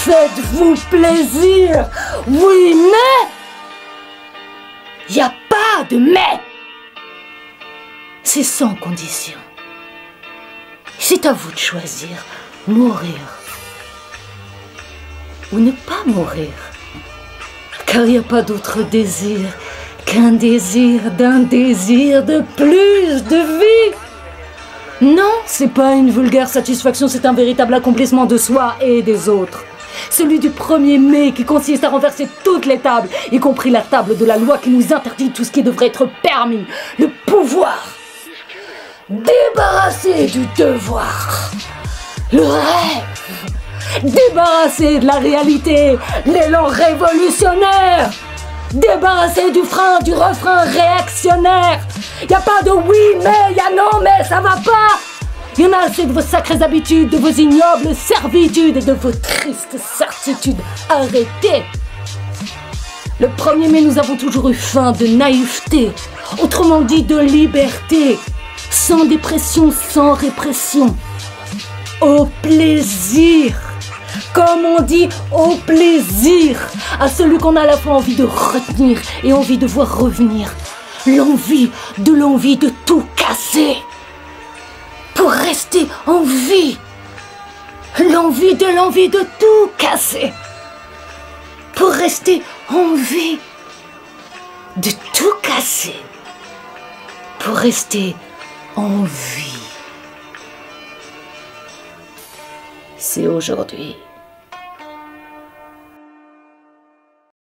Faites-vous plaisir. Oui, mais... Il n'y a pas de mais. C'est sans condition. C'est à vous de choisir, mourir ou ne pas mourir. Car il n'y a pas d'autre désir qu'un désir d'un désir de plus de vie. Non, c'est pas une vulgaire satisfaction, c'est un véritable accomplissement de soi et des autres. Celui du premier mai qui consiste à renverser toutes les tables, y compris la table de la loi qui nous interdit tout ce qui devrait être permis, le pouvoir. Débarrassé du devoir, le rêve, débarrassé de la réalité, l'élan révolutionnaire, débarrassé du frein, du refrain réactionnaire. Y a pas de oui mais, y a non mais, ça va pas. Y en a assez de vos sacrées habitudes, de vos ignobles servitudes et de vos tristes certitudes. Arrêtez. Le 1er mai, nous avons toujours eu faim de naïveté, autrement dit de liberté, sans dépression, sans répression. Au plaisir, comme on dit, au plaisir, à celui qu'on a à la fois envie de retenir et envie de voir revenir. L'envie de tout casser pour rester en vie. L'envie de tout casser pour rester en vie. De tout casser pour rester en vie. C'est aujourd'hui.